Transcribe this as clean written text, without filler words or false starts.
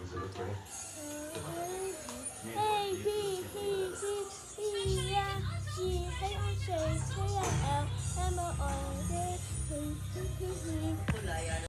A B C D E F G H I J K L M N O P Q R S T U V W X Y Z